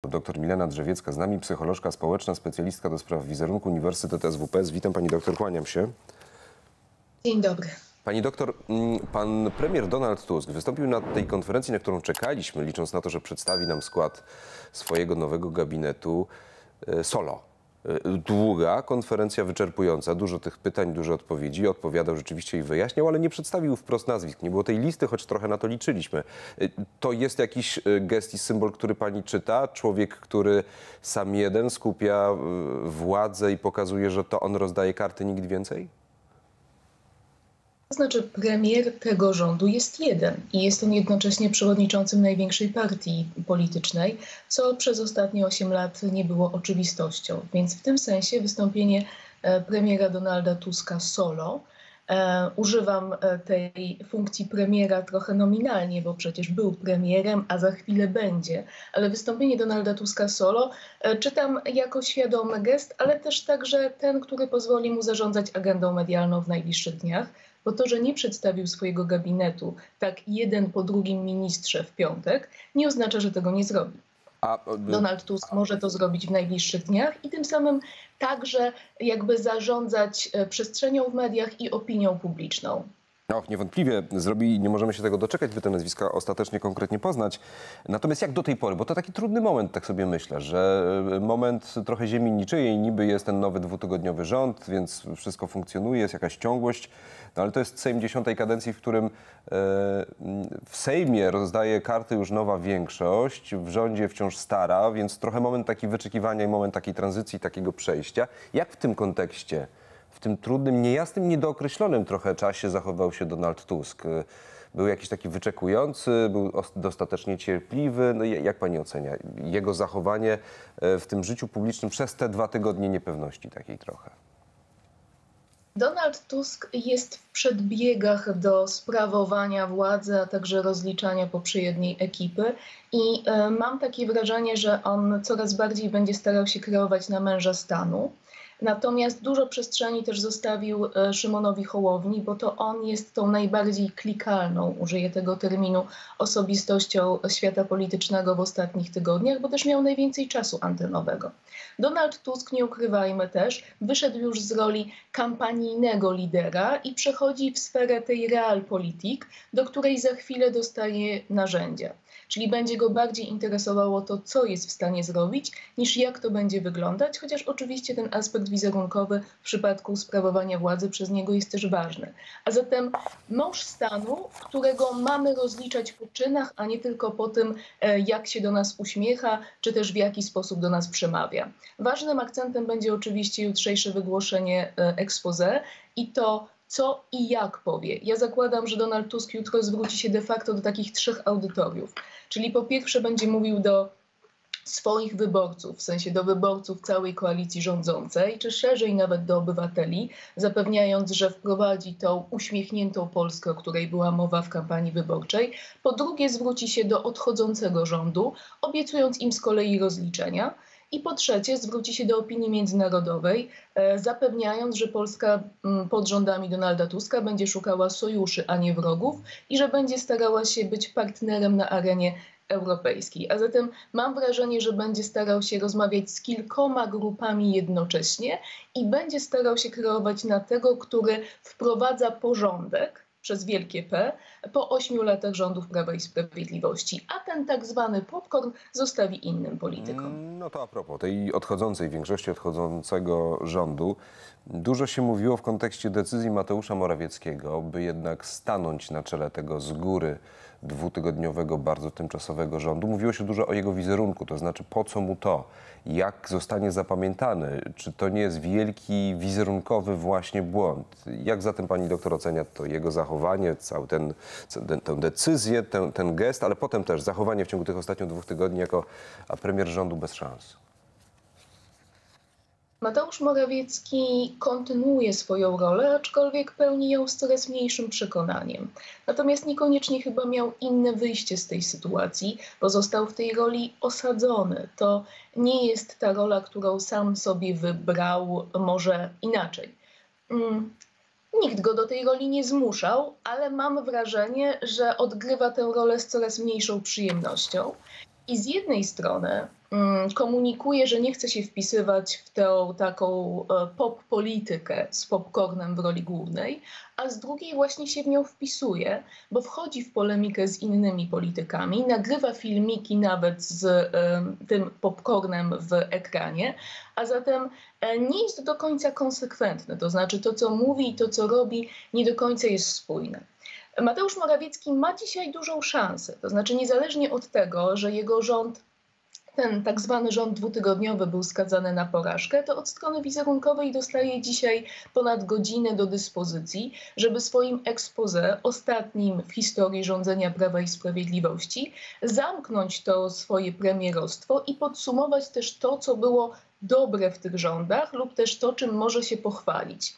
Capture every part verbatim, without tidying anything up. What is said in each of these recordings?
Doktor Milena Drzewiecka z nami, psycholożka społeczna, specjalistka do spraw wizerunku, Uniwersytet S W P S. Witam pani doktor, kłaniam się. Dzień dobry. Pani doktor, pan premier Donald Tusk wystąpił na tej konferencji, na którą czekaliśmy, licząc na to, że przedstawi nam skład swojego nowego gabinetu solo. Długa konferencja, wyczerpująca, dużo tych pytań, dużo odpowiedzi. Odpowiadał rzeczywiście i wyjaśniał, ale nie przedstawił wprost nazwisk. Nie było tej listy, choć trochę na to liczyliśmy. To jest jakiś gest i symbol, który pani czyta? Człowiek, który sam jeden skupia władzę i pokazuje, że to on rozdaje karty, nikt więcej? To znaczy, premier tego rządu jest jeden i jest on jednocześnie przewodniczącym największej partii politycznej, co przez ostatnie osiem lat nie było oczywistością. Więc w tym sensie wystąpienie premiera Donalda Tuska solo, e, używam tej funkcji premiera trochę nominalnie, bo przecież był premierem, a za chwilę będzie, ale wystąpienie Donalda Tuska solo e, czytam jako świadomy gest, ale też także ten, który pozwoli mu zarządzać agendą medialną w najbliższych dniach. Bo to, że nie przedstawił swojego gabinetu tak jeden po drugim ministrze w piątek, nie oznacza, że tego nie zrobi. A, Donald Tusk może to zrobić w najbliższych dniach i tym samym także jakby zarządzać przestrzenią w mediach i opinią publiczną. No, niewątpliwie zrobi i nie możemy się tego doczekać, by te nazwiska ostatecznie konkretnie poznać. Natomiast jak do tej pory, bo to taki trudny moment, tak sobie myślę, że moment trochę ziemi niczyjej, niby jest ten nowy dwutygodniowy rząd, więc wszystko funkcjonuje, jest jakaś ciągłość, no ale to jest Sejm dziesiątej kadencji, w którym e, w Sejmie rozdaje karty już nowa większość, w rządzie wciąż stara, więc trochę moment taki wyczekiwania i moment takiej tranzycji, takiego przejścia. Jak w tym kontekście, w tym trudnym, niejasnym, niedookreślonym trochę czasie zachował się Donald Tusk? Był jakiś taki wyczekujący, był dostatecznie cierpliwy? No, jak pani ocenia jego zachowanie w tym życiu publicznym przez te dwa tygodnie niepewności takiej trochę? Donald Tusk jest w przedbiegach do sprawowania władzy, a także rozliczania poprzedniej ekipy i y, mam takie wrażenie, że on coraz bardziej będzie starał się kreować na męża stanu. Natomiast dużo przestrzeni też zostawił Szymonowi Hołowni, bo to on jest tą najbardziej klikalną, użyję tego terminu, osobistością świata politycznego w ostatnich tygodniach, bo też miał najwięcej czasu antenowego. Donald Tusk, nie ukrywajmy też, wyszedł już z roli kampanijnego lidera i przechodzi w sferę tej realpolitik, do której za chwilę dostaje narzędzia. Czyli będzie go bardziej interesowało to, co jest w stanie zrobić, niż jak to będzie wyglądać, chociaż oczywiście ten aspekt wizerunkowy w przypadku sprawowania władzy przez niego jest też ważny. A zatem mąż stanu, którego mamy rozliczać po czynach, a nie tylko po tym, jak się do nas uśmiecha, czy też w jaki sposób do nas przemawia. Ważnym akcentem będzie oczywiście jutrzejsze wygłoszenie exposé i to, co i jak powie. Ja zakładam, że Donald Tusk jutro zwróci się de facto do takich trzech audytoriów. Czyli po pierwsze będzie mówił do swoich wyborców, w sensie do wyborców całej koalicji rządzącej, czy szerzej nawet do obywateli, zapewniając, że wprowadzi tą uśmiechniętą Polskę, o której była mowa w kampanii wyborczej. Po drugie zwróci się do odchodzącego rządu, obiecując im z kolei rozliczenia. I po trzecie zwróci się do opinii międzynarodowej, e, zapewniając, że Polska m, pod rządami Donalda Tuska będzie szukała sojuszy, a nie wrogów i że będzie starała się być partnerem na arenie europejskiej. A zatem mam wrażenie, że będzie starał się rozmawiać z kilkoma grupami jednocześnie i będzie starał się kreować na tego, który wprowadza porządek przez wielkie P, po ośmiu latach rządów Prawa i Sprawiedliwości. A ten tak zwany popcorn zostawi innym politykom. No to a propos tej odchodzącej większości, odchodzącego rządu, dużo się mówiło w kontekście decyzji Mateusza Morawieckiego, by jednak stanąć na czele tego z góry dwutygodniowego, bardzo tymczasowego rządu. Mówiło się dużo o jego wizerunku, to znaczy po co mu to, jak zostanie zapamiętany, czy to nie jest wielki wizerunkowy właśnie błąd. Jak zatem pani doktor ocenia to jego zachowanie, cały ten, ten, tę decyzję, ten, ten gest, ale potem też zachowanie w ciągu tych ostatnich dwóch tygodni jako premier rządu bez szans? Mateusz Morawiecki kontynuuje swoją rolę, aczkolwiek pełni ją z coraz mniejszym przekonaniem. Natomiast niekoniecznie chyba miał inne wyjście z tej sytuacji, bo został w tej roli osadzony. To nie jest ta rola, którą sam sobie wybrał, może inaczej. Mm. Nikt go do tej roli nie zmuszał, ale mam wrażenie, że odgrywa tę rolę z coraz mniejszą przyjemnością. I z jednej strony komunikuje, że nie chce się wpisywać w tę taką pop-politykę z popcornem w roli głównej, a z drugiej właśnie się w nią wpisuje, bo wchodzi w polemikę z innymi politykami, nagrywa filmiki nawet z tym popcornem w ekranie, a zatem nie jest do końca konsekwentny, to znaczy to, co mówi i to, co robi, nie do końca jest spójne. Mateusz Morawiecki ma dzisiaj dużą szansę, to znaczy niezależnie od tego, że jego rząd, ten tak zwany rząd dwutygodniowy był skazany na porażkę, to od strony wizerunkowej dostaje dzisiaj ponad godzinę do dyspozycji, żeby swoim exposé, ostatnim w historii rządzenia Prawa i Sprawiedliwości, zamknąć to swoje premierostwo i podsumować też to, co było dobre w tych rządach lub też to, czym może się pochwalić.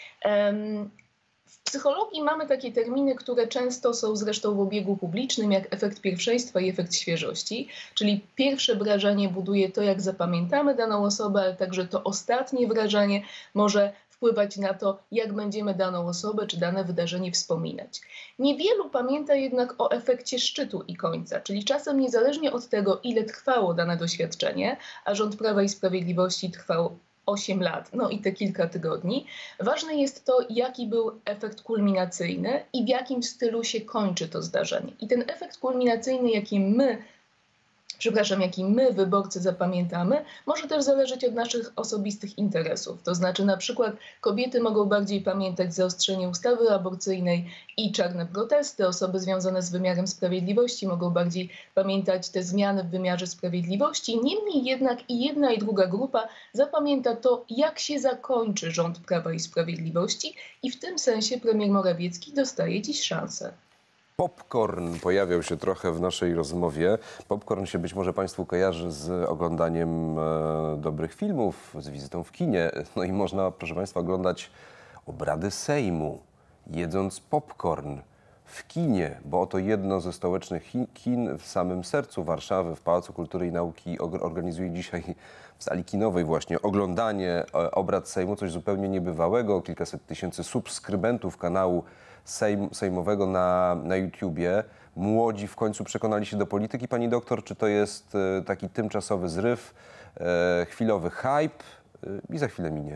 Um, W psychologii mamy takie terminy, które często są zresztą w obiegu publicznym, jak efekt pierwszeństwa i efekt świeżości, czyli pierwsze wrażenie buduje to, jak zapamiętamy daną osobę, ale także to ostatnie wrażenie może wpływać na to, jak będziemy daną osobę czy dane wydarzenie wspominać. Niewielu pamięta jednak o efekcie szczytu i końca, czyli czasem niezależnie od tego, ile trwało dane doświadczenie, a rząd Prawa i Sprawiedliwości trwał osiem lat, no i te kilka tygodni. Ważne jest to, jaki był efekt kulminacyjny i w jakim stylu się kończy to zdarzenie. I ten efekt kulminacyjny, jaki my, przepraszam, jaki my, wyborcy, zapamiętamy, może też zależeć od naszych osobistych interesów. To znaczy na przykład kobiety mogą bardziej pamiętać zaostrzenie ustawy aborcyjnej i czarne protesty, osoby związane z wymiarem sprawiedliwości mogą bardziej pamiętać te zmiany w wymiarze sprawiedliwości. Niemniej jednak i jedna i druga grupa zapamięta to, jak się zakończy rząd Prawa i Sprawiedliwości i w tym sensie premier Morawiecki dostaje dziś szansę. Popcorn pojawiał się trochę w naszej rozmowie. Popcorn się być może Państwu kojarzy z oglądaniem e, dobrych filmów, z wizytą w kinie. No i można, proszę Państwa, oglądać obrady Sejmu, jedząc popcorn w kinie, bo oto jedno ze stołecznych kin w samym sercu Warszawy, w Pałacu Kultury i Nauki, organizuje dzisiaj w sali kinowej właśnie oglądanie obrad Sejmu, coś zupełnie niebywałego. Kilkaset tysięcy subskrybentów kanału Sejm, sejmowego na, na YouTubie. Młodzi w końcu przekonali się do polityki. Pani doktor, czy to jest e, taki tymczasowy zryw, e, chwilowy hype e, i za chwilę minie?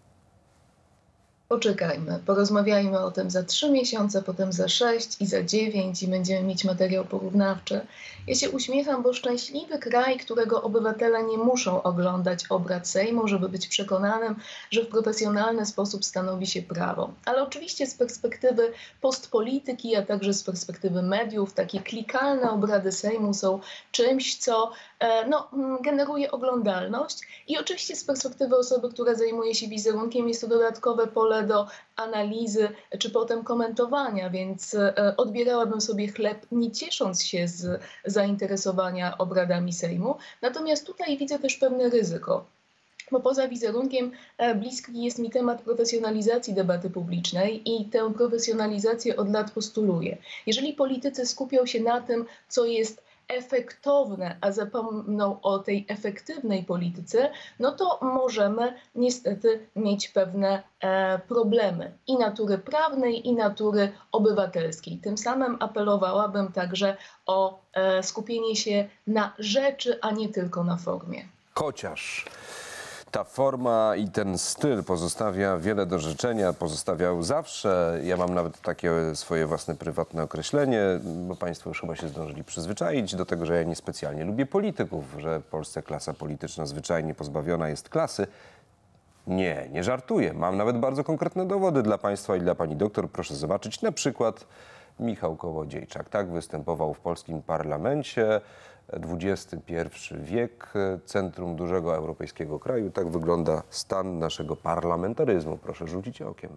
Poczekajmy, porozmawiajmy o tym za trzy miesiące, potem za sześć i za dziewięć i będziemy mieć materiał porównawczy. Ja się uśmiecham, bo szczęśliwy kraj, którego obywatele nie muszą oglądać obrad Sejmu, żeby być przekonanym, że w profesjonalny sposób stanowi się prawo. Ale oczywiście z perspektywy postpolityki, a także z perspektywy mediów, takie klikalne obrady Sejmu są czymś, co no, generuje oglądalność. I oczywiście z perspektywy osoby, która zajmuje się wizerunkiem, jest to dodatkowe pole do analizy czy potem komentowania, więc odbierałabym sobie chleb, nie ciesząc się z zainteresowania obradami Sejmu. Natomiast tutaj widzę też pewne ryzyko. Bo poza wizerunkiem bliski jest mi temat profesjonalizacji debaty publicznej i tę profesjonalizację od lat postuluję. Jeżeli politycy skupią się na tym, co jest efektowne, a zapomną o tej efektywnej polityce, no to możemy niestety mieć pewne e, problemy i natury prawnej, i natury obywatelskiej. Tym samym apelowałabym także o e, skupienie się na rzeczy, a nie tylko na formie. Chociaż ta forma i ten styl pozostawia wiele do życzenia, pozostawiał zawsze. Ja mam nawet takie swoje własne prywatne określenie, bo Państwo już chyba się zdążyli przyzwyczaić do tego, że ja niespecjalnie lubię polityków, że w Polsce klasa polityczna zwyczajnie pozbawiona jest klasy. Nie, nie żartuję. Mam nawet bardzo konkretne dowody dla Państwa i dla Pani doktor. Proszę zobaczyć, na przykład Michał Kołodziejczak. Tak występował w polskim parlamencie. dwudziesty pierwszy wiek, centrum dużego europejskiego kraju. Tak wygląda stan naszego parlamentaryzmu. Proszę rzucić okiem.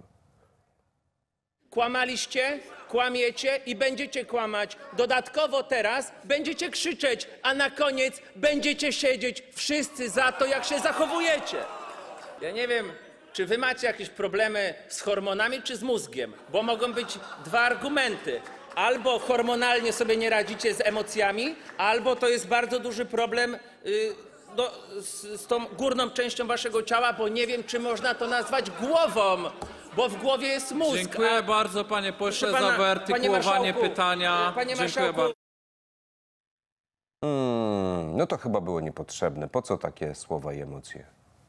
Kłamaliście, kłamiecie i będziecie kłamać. Dodatkowo teraz będziecie krzyczeć, a na koniec będziecie siedzieć wszyscy za to, jak się zachowujecie. Ja nie wiem, czy wy macie jakieś problemy z hormonami czy z mózgiem, bo mogą być dwa argumenty. Albo hormonalnie sobie nie radzicie z emocjami, albo to jest bardzo duży problem yy, do, z, z tą górną częścią waszego ciała, bo nie wiem, czy można to nazwać głową, bo w głowie jest mózg. Dziękuję a... bardzo, panie pośle, pana, za wyartykułowanie panie pytania. Panie Dziękuję marszałku, bardzo. Hmm, no to chyba było niepotrzebne. Po co takie słowa i emocje?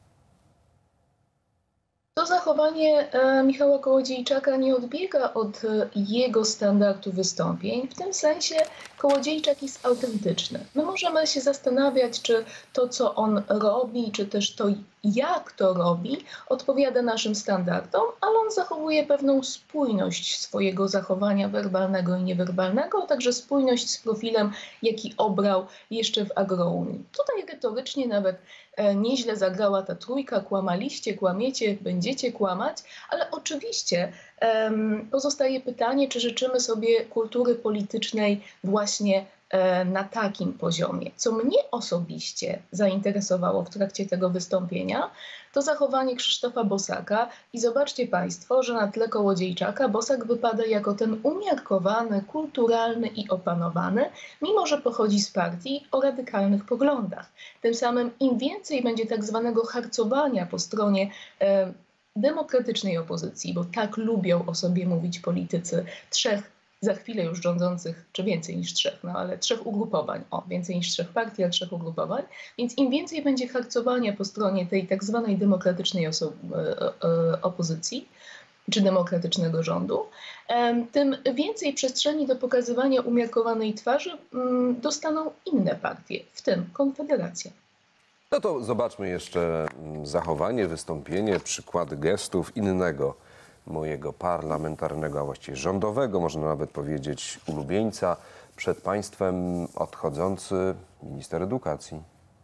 To zachowanie e, Michała Kołodziejczaka nie odbiega od e, jego standardu wystąpień. W tym sensie Kołodziejczak jest autentyczny. My możemy się zastanawiać, czy to, co on robi, czy też to, jak to robi, odpowiada naszym standardom, ale on zachowuje pewną spójność swojego zachowania werbalnego i niewerbalnego, a także spójność z profilem, jaki obrał jeszcze w Agrounii. Tutaj retorycznie nawet e, nieźle zagrała ta trójka: kłamaliście, kłamiecie, będziecie kłamać, ale oczywiście em, pozostaje pytanie, czy życzymy sobie kultury politycznej właśnie e, na takim poziomie. Co mnie osobiście zainteresowało w trakcie tego wystąpienia, to zachowanie Krzysztofa Bosaka i zobaczcie Państwo, że na tle Kołodziejczaka Bosak wypada jako ten umiarkowany, kulturalny i opanowany, mimo że pochodzi z partii o radykalnych poglądach. Tym samym im więcej będzie tak zwanego harcowania po stronie e, demokratycznej opozycji, bo tak lubią o sobie mówić politycy trzech za chwilę już rządzących, czy więcej niż trzech, no ale trzech ugrupowań, o, więcej niż trzech partii, ale trzech ugrupowań, więc im więcej będzie harcowania po stronie tej tak zwanej demokratycznej oso- opozycji, czy demokratycznego rządu, tym więcej przestrzeni do pokazywania umiarkowanej twarzy dostaną inne partie, w tym Konfederacja. No to zobaczmy jeszcze zachowanie, wystąpienie, przykłady gestów innego mojego parlamentarnego, a właściwie rządowego, można nawet powiedzieć, ulubieńca, przed państwem odchodzący minister edukacji.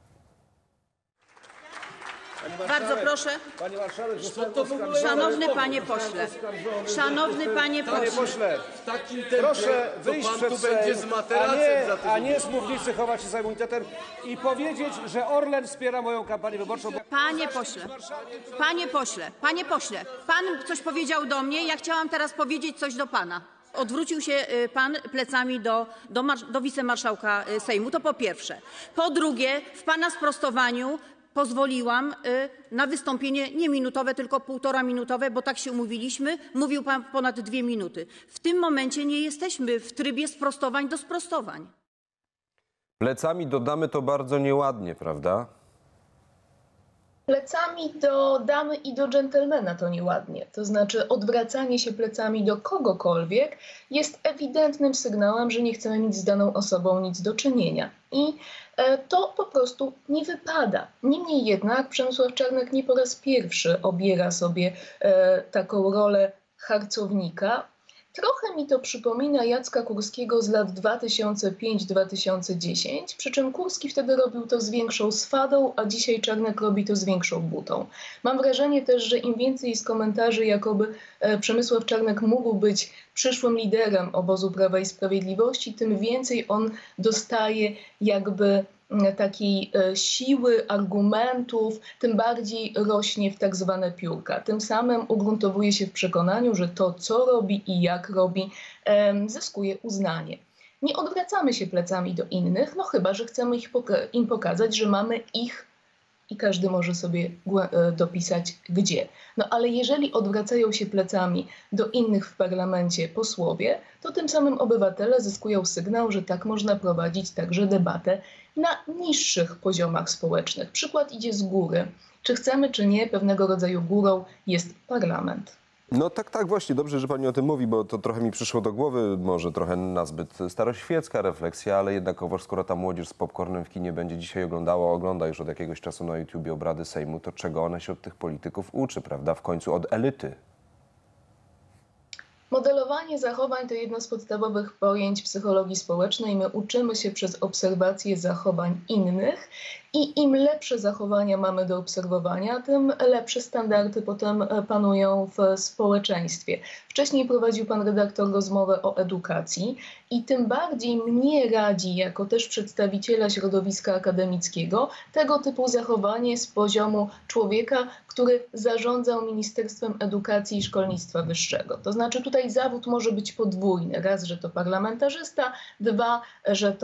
Bardzo proszę. Pani marszałek, zostałem Szanowny panie pośle. Szanowny panie Panie pośle. pośle, W takim tempie proszę to wyjść pan przed tu będzie z Sejm, a materacem nie, za tydzień. a nie z mównicy chować się za immunitetem i powiedzieć, że Orlen wspiera moją kampanię wyborczą. Bo... Panie pośle. Panie pośle. Panie pośle. Pan coś powiedział do mnie, ja chciałam teraz powiedzieć coś do pana. Odwrócił się y, pan plecami do, do, marsz- do wicemarszałka y, Sejmu, to po pierwsze. Po drugie, w pana sprostowaniu pozwoliłam y, na wystąpienie nie minutowe, tylko półtora minutowe, bo tak się umówiliśmy. Mówił pan ponad dwie minuty. W tym momencie nie jesteśmy w trybie sprostowań do sprostowań. Plecami dodamy to bardzo nieładnie, prawda? Plecami do damy i do dżentelmena to nieładnie. To znaczy odwracanie się plecami do kogokolwiek jest ewidentnym sygnałem, że nie chcemy mieć z daną osobą nic do czynienia. I e, to po prostu nie wypada. Niemniej jednak Przemysław Czarnek nie po raz pierwszy obiera sobie e, taką rolę harcownika. Trochę mi to przypomina Jacka Kurskiego z lat dwa tysiące piąty do dwa tysiące dziesiątego, przy czym Kurski wtedy robił to z większą swadą, a dzisiaj Czarnek robi to z większą butą. Mam wrażenie też, że im więcej jest komentarzy, jakoby e, Przemysław Czarnek mógł być przyszłym liderem obozu Prawa i Sprawiedliwości, tym więcej on dostaje jakby takiej siły, argumentów, tym bardziej rośnie w tak zwane piórka. Tym samym ugruntowuje się w przekonaniu, że to, co robi i jak robi, zyskuje uznanie. Nie odwracamy się plecami do innych, no chyba że chcemy ich poka- im pokazać, że mamy ich i każdy może sobie dopisać gdzie. No ale jeżeli odwracają się plecami do innych w parlamencie posłowie, to tym samym obywatele zyskują sygnał, że tak można prowadzić także debatę na niższych poziomach społecznych. Przykład idzie z góry. Czy chcemy, czy nie, pewnego rodzaju górą jest parlament. No tak, tak, właśnie. Dobrze, że pani o tym mówi, bo to trochę mi przyszło do głowy, może trochę nazbyt staroświecka refleksja, ale jednakowoż skoro ta młodzież z popcornem w kinie będzie dzisiaj oglądała, ogląda już od jakiegoś czasu na YouTubie obrady Sejmu, to czego ona się od tych polityków uczy, prawda? W końcu od elity. Modelowanie zachowań to jedno z podstawowych pojęć psychologii społecznej. My uczymy się przez obserwację zachowań innych i im lepsze zachowania mamy do obserwowania, tym lepsze standardy potem panują w społeczeństwie. Wcześniej prowadził pan redaktor rozmowę o edukacji i tym bardziej mnie radzi, jako też przedstawiciela środowiska akademickiego, tego typu zachowanie z poziomu człowieka, który zarządzał Ministerstwem Edukacji i Szkolnictwa Wyższego. To znaczy tutaj zawód może być podwójny. Raz, że to parlamentarzysta, dwa, że to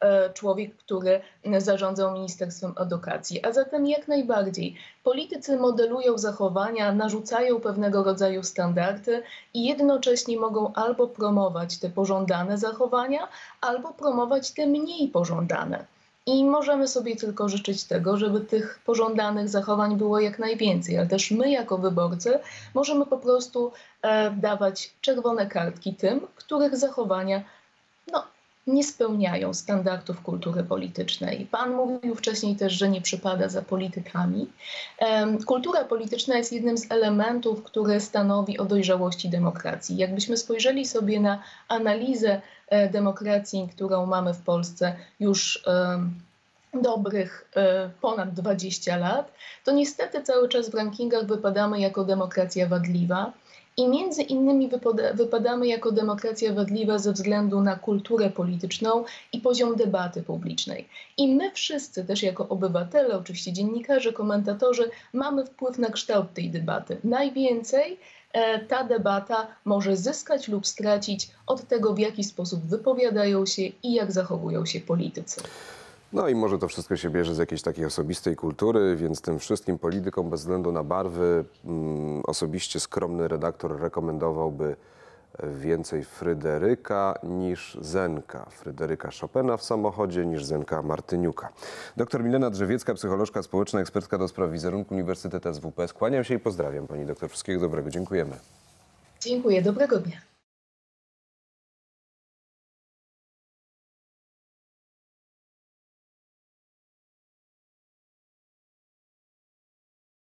człowiek, który zarządzał Ministerstwem Edukacji. A zatem jak najbardziej politycy modelują zachowania, narzucają pewnego rodzaju standardy i jednocześnie mogą albo promować te pożądane zachowania, albo promować te mniej pożądane. I możemy sobie tylko życzyć tego, żeby tych pożądanych zachowań było jak najwięcej, ale też my jako wyborcy możemy po prostu e, dawać czerwone kartki tym, których zachowania no, nie spełniają standardów kultury politycznej. Pan mówił wcześniej też, że nie przypada za politykami. E, kultura polityczna jest jednym z elementów, który stanowi o dojrzałości demokracji. Jakbyśmy spojrzeli sobie na analizę e, demokracji, którą mamy w Polsce już e, dobrych e, ponad dwadzieścia lat, to niestety cały czas w rankingach wypadamy jako demokracja wadliwa. I między innymi wypada, wypadamy jako demokracja wadliwa ze względu na kulturę polityczną i poziom debaty publicznej. I my wszyscy też jako obywatele, oczywiście dziennikarze, komentatorzy, mamy wpływ na kształt tej debaty. Najwięcej e, ta debata może zyskać lub stracić od tego, w jaki sposób wypowiadają się i jak zachowują się politycy. No i może to wszystko się bierze z jakiejś takiej osobistej kultury, więc tym wszystkim politykom bez względu na barwy mm, osobiście skromny redaktor rekomendowałby więcej Fryderyka niż Zenka. Fryderyka Chopina w samochodzie niż Zenka Martyniuka. Doktor Milena Drzewiecka, psycholożka społeczna, ekspertka do spraw wizerunku, Uniwersytet S W P. Skłaniam się i pozdrawiam pani doktor. Wszystkiego dobrego. Dziękujemy. Dziękuję. Dobrego dnia.